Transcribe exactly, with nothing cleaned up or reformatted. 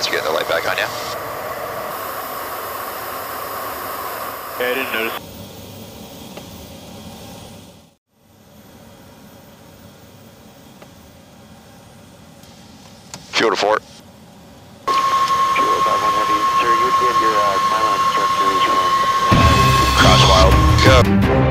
guys are getting the light back on you. Yeah, I didn't notice. Fuel to four. Fuel five one heavy. Sir, you would give your uh, pylon structures from... Cross wild. Go.